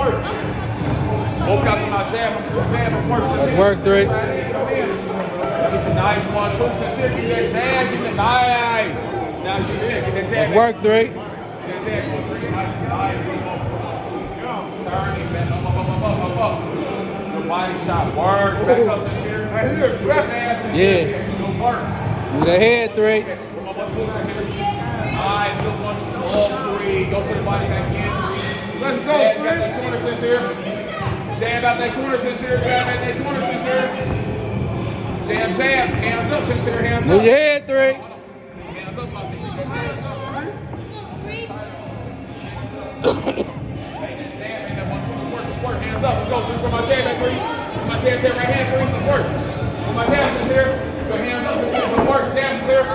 work. Both guys on our jab first. Let's work 3. Come in. It's a nice 1, 2, sincere. Get that jab, get that nice. Now you get that jab. Let's work 3. Get that jab, 3. Nice. Turning, man. Up. Good body shot. Work. Back up, sincere. Right here. Yeah. Good work. Do the head 3. Nice. Good 1, 2, 3. Go to the body back in. Let's go, jab out that corner, sincere. Jab out that corner, sincere. Jab out that corner, sincere. Jab. Hands up, sincere. Hands up. Move your head 3. Hands up, my sincere. Let's work. Hands up. Let's go. For my jab at 3. My jab right hand 3. Let's work. For my jab, sincere. Go hands up, sincere. Good work. Jab, sincere.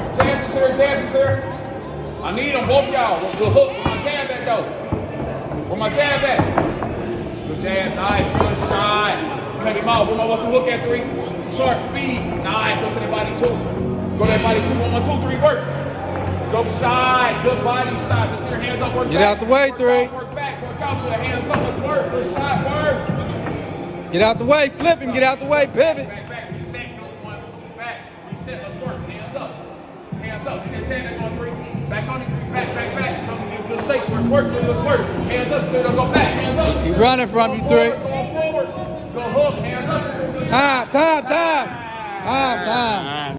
I need them, both y'all. Good hook. Where my jab at, though? Where my jab at? Good jab. Nice. Good shot. Cut him out. Where my 1, 2 hook at 3. Sharp speed. Nice. Go to the body 2. Go to that body 2. 1, 2, 3. Work. Go side. Good body shots. Let's hear hands up. Work Get back. out the way, 3. Work back. Work out. Put hands up. Let's work. Good shot. Work. Get out the way. Flip him. Get out the way. Pivot. Back. Reset. Go 1, 2. Back. Reset. Let's work. Hands up. Hands up. Get that jab on 3. Back on it. Back. Tell me good shape. Let's work. Hands up. So don't go back. Hands up. He running from you, 3. Go forward. Go hook. Hands up. Time.